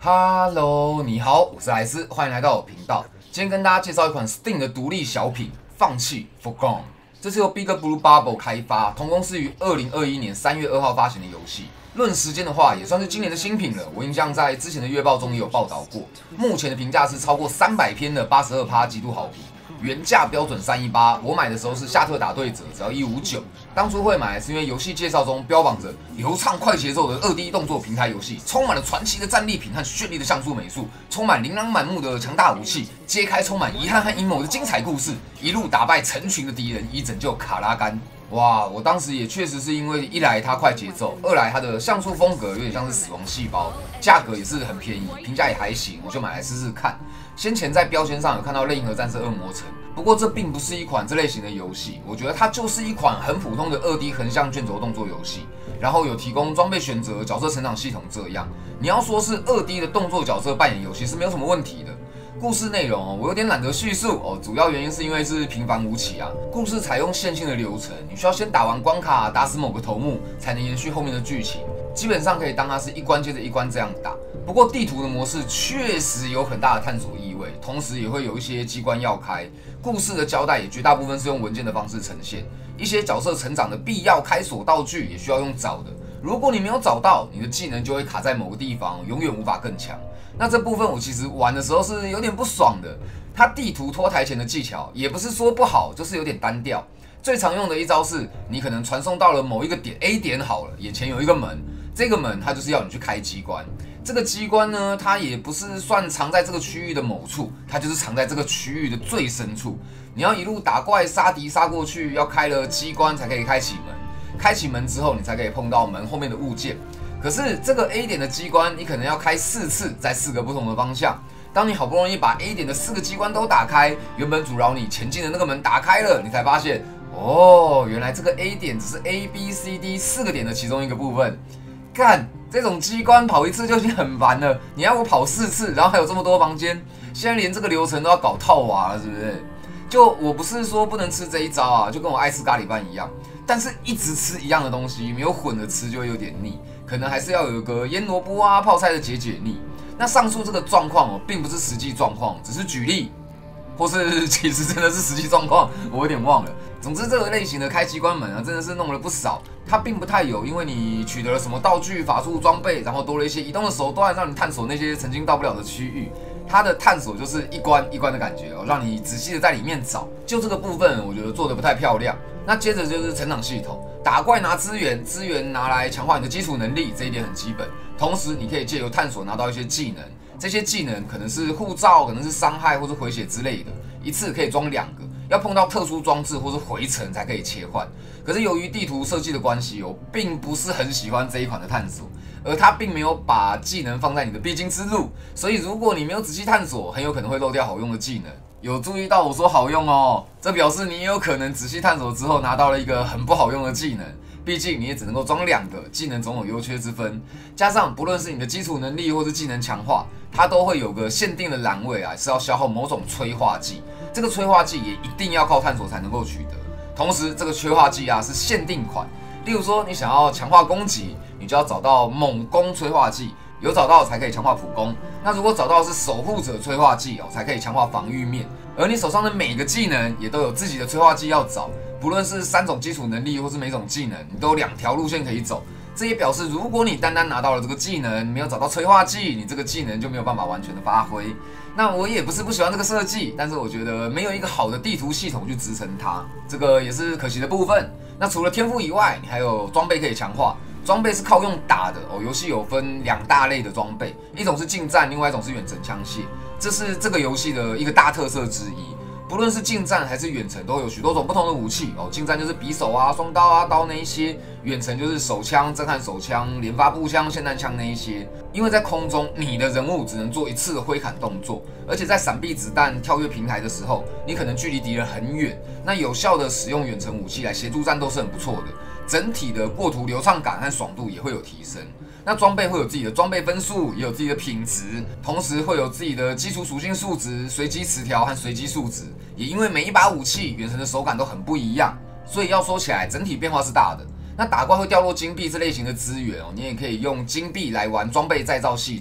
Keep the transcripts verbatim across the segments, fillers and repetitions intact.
Hello， 你好，我是莱斯，欢迎来到我频道。今天跟大家介绍一款 Steam 的独立小品《放弃 Forgone》，这是由 Big Blue Bubble 开发，同公司于二零二一年三月二号发行的游戏。论时间的话，也算是今年的新品了。我印象在之前的月报中也有报道过，目前的评价是超过三百篇的 百分之八十二 极度好评。原价标准三一八，我买的时候是夏特打对折，只要一五九。当初会买是因为游戏介绍中标榜着流畅快节奏的 二 D 动作平台游戏，充满了传奇的战利品和绚丽的像素美术，充满琳琅满目的强大武器，揭开充满遗憾和阴谋的精彩故事，一路打败成群的敌人，以拯救卡拉甘。哇，我当时也确实是因为一来它快节奏，二来它的像素风格有点像是死亡细胞，价格也是很便宜，评价也还行，我就买来试试看。先前在标签上有看到《类银河战士恶魔城》，不过这并不是一款这类型的游戏，我觉得它就是一款很普通的 二 D 横向卷轴动作游戏，然后有提供装备选择、角色成长系统这样。你要说是 二 D 的动作角色扮演游戏是没有什么问题的。故事内容哦，我有点懒得叙述哦，主要原因是因为是平凡无奇啊。故事采用线性的流程，你需要先打完关卡，打死某个头目，才能延续后面的剧情。基本上可以当它是一关接着一关这样打。不过地图的模式确实有很大的探索意味，同时也会有一些机关要开。故事的交代也绝大部分是用文件的方式呈现，一些角色成长的必要开锁道具也需要用找的。如果你没有找到，你的技能就会卡在某个地方，永远无法更强。那这部分我其实玩的时候是有点不爽的。它地图脱台前的技巧也不是说不好，就是有点单调。最常用的一招是，你可能传送到了某一个点 A 点好了，眼前有一个门，这个门它就是要你去开机关。这个机关呢，它也不是算藏在这个区域的某处，它就是藏在这个区域的最深处。你要一路打怪杀敌杀过去，要开了机关才可以开启门。开启门之后，你才可以碰到门后面的物件。可是这个 A 点的机关，你可能要开四次，在四个不同的方向。当你好不容易把 A 点的四个机关都打开，原本阻挠你前进的那个门打开了，你才发现，哦，原来这个 A 点只是 A、B、C、D 四个点的其中一个部分。干，这种机关跑一次就已经很烦了，你要我跑四次，然后还有这么多房间，现在连这个流程都要搞套娃了，是不是？就我不是说不能吃这一招啊，就跟我爱吃咖喱饭一样，但是一直吃一样的东西，没有混着吃就会有点腻，可能还是要有一个腌萝卜啊、泡菜的解解腻。那上述这个状况哦，并不是实际状况，只是举例，或是其实真的是实际状况，我有点忘了。总之，这个类型的开机关门啊，真的是弄了不少。它并不太有，因为你取得了什么道具、法术、装备，然后多了一些移动的手段，让你探索那些曾经到不了的区域。它的探索就是一关一关的感觉哦，让你仔细的在里面找。就这个部分，我觉得做的不太漂亮。那接着就是成长系统，打怪拿资源，资源拿来强化你的基础能力，这一点很基本。同时，你可以借由探索拿到一些技能，这些技能可能是护罩，可能是伤害或是回血之类的，一次可以装两个。要碰到特殊装置或是回程才可以切换。可是由于地图设计的关系，我并不是很喜欢这一款的探索，而它并没有把技能放在你的必经之路，所以如果你没有仔细探索，很有可能会漏掉好用的技能。有注意到我说好用哦，这表示你也有可能仔细探索之后拿到了一个很不好用的技能。毕竟你也只能够装两个，技能总有优缺之分。加上不论是你的基础能力或是技能强化，它都会有个限定的栏位啊，是要消耗某种催化剂。这个催化剂也一定要靠探索才能够取得。同时，这个催化剂啊是限定款，例如说你想要强化攻击，你就要找到猛攻催化剂，有找到才可以强化普攻。那如果找到的是守护者催化剂哦，才可以强化防御面。而你手上的每个技能也都有自己的催化剂要找。不论是三种基础能力或是每种技能，你都有两条路线可以走。这也表示，如果你单单拿到了这个技能，没有找到催化剂，你这个技能就没有办法完全的发挥。那我也不是不喜欢这个设计，但是我觉得没有一个好的地图系统去支撑它，这个也是可惜的部分。那除了天赋以外，你还有装备可以强化。装备是靠用打的哦，游戏有分两大类的装备，一种是近战，另外一种是远程枪械，这是这个游戏的一个大特色之一。不论是近战还是远程，都有许多种不同的武器哦。近战就是匕首啊、双刀啊、刀那一些；远程就是手枪、震撼手枪、连发步枪、霰弹枪那一些。因为在空中，你的人物只能做一次的挥砍动作，而且在闪避子弹、跳跃平台的时候，你可能距离敌人很远。那有效的使用远程武器来协助战斗是很不错的，整体的过图流畅感和爽度也会有提升。那装备会有自己的装备分数，也有自己的品质，同时会有自己的基础属性数值、随机词条和随机数值。也因为每一把武器远程的手感都很不一样，所以要说起来整体变化是大的。那打怪会掉落金币这类型的资源哦，你也可以用金币来玩装备再造系统。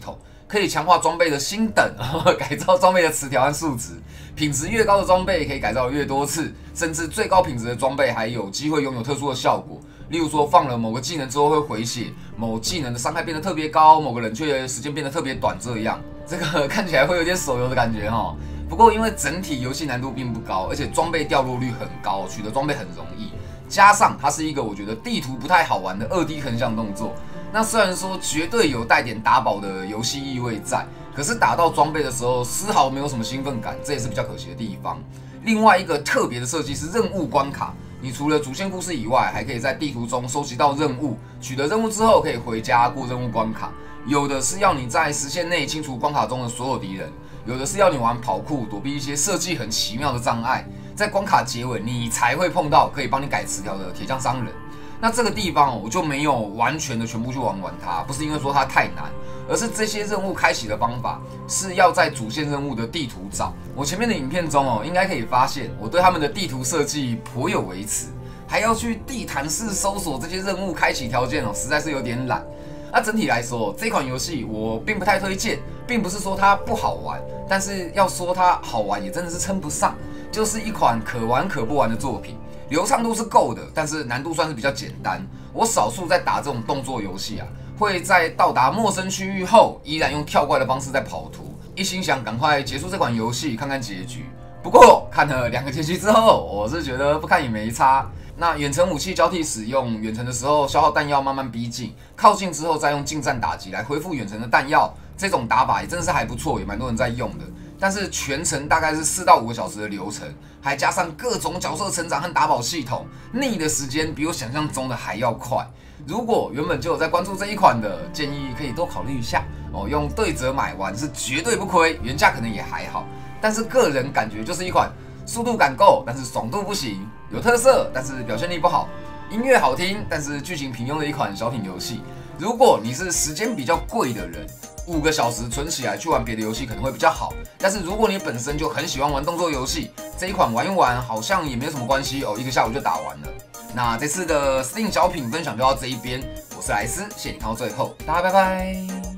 可以强化装备的星等，改造装备的词条和数值。品质越高的装备可以改造的越多次，甚至最高品质的装备还有机会拥有特殊的效果。例如说，放了某个技能之后会回血，某技能的伤害变得特别高，某个冷却时间变得特别短，这样这个看起来会有点手游的感觉哈。不过因为整体游戏难度并不高，而且装备掉落率很高，取得装备很容易，加上它是一个我觉得地图不太好玩的 二 D 横向动作。那虽然说绝对有带点打宝的游戏意味在，可是打到装备的时候丝毫没有什么兴奋感，这也是比较可惜的地方。另外一个特别的设计是任务关卡，你除了主线故事以外，还可以在地图中收集到任务，取得任务之后可以回家过任务关卡。有的是要你在时限内清除关卡中的所有敌人，有的是要你玩跑酷躲避一些设计很奇妙的障碍，在关卡结尾你才会碰到可以帮你改词条的铁匠商人。那这个地方我就没有完全的全部去玩完它，不是因为说它太难，而是这些任务开启的方法是要在主线任务的地图找。我前面的影片中哦，应该可以发现我对他们的地图设计颇有微词，还要去地毯式搜索这些任务开启条件哦，实在是有点懒。那整体来说，这款游戏我并不太推荐，并不是说它不好玩，但是要说它好玩也真的是称不上，就是一款可玩可不玩的作品。流畅度是够的，但是难度算是比较简单。我少数在打这种动作游戏啊，会在到达陌生区域后，依然用跳怪的方式在跑图，一心想赶快结束这款游戏，看看结局。不过看了两个结局之后，我是觉得不看也没差。那远程武器交替使用，远程的时候消耗弹药慢慢逼近，靠近之后再用近战打击来恢复远程的弹药，这种打法也真的是还不错，也蛮多人在用的。但是全程大概是四到五个小时的流程，还加上各种角色成长和打宝系统，腻的时间比我想象中的还要快。如果原本就有在关注这一款的，建议可以多考虑一下哦，用对折买完是绝对不亏，原价可能也还好。但是个人感觉就是一款速度感够，但是爽度不行，有特色，但是表现力不好，音乐好听，但是剧情平庸的一款小品游戏。如果你是时间比较贵的人，五个小时存起来去玩别的游戏可能会比较好。但是如果你本身就很喜欢玩动作游戏，这一款玩一玩好像也没有什么关系哦，一个下午就打完了。那这次的 Steam 小品分享就到这一边，我是莱斯，谢谢你看到最后，大家拜拜。